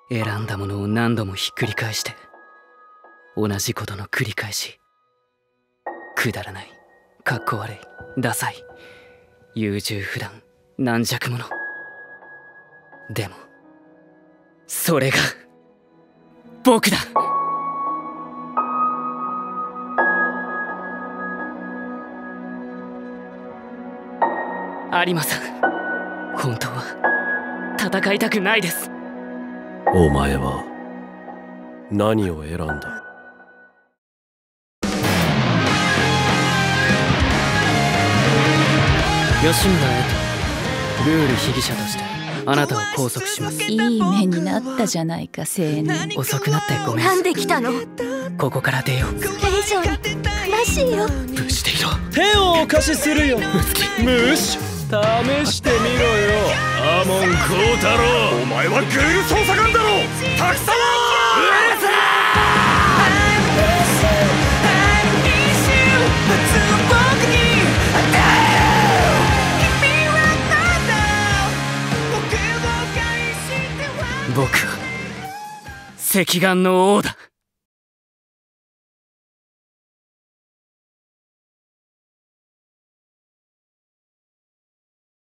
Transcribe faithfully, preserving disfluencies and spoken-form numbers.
選んだものを何度もひっくり返して同じことの繰り返し。くだらない、かっこ悪い、ダサい、優柔不断、軟弱者。でもそれが僕だ。有馬さん、本当は戦いたくないです。 お前は何を選んだ？ 吉村へとルール被疑者としてあなたを拘束します。 いい目になったじゃないか、青年。 遅くなってごめん。 なんで来たの？ ここから出よう。 それ以上に悲しいよ。 無事でいろ。 手をお貸しするよ。 ムツキ、 無視。試してみろよ、アモン幸太郎。お前はグール捜査官だろ。たくさんうるさ僕は赤眼の王だ。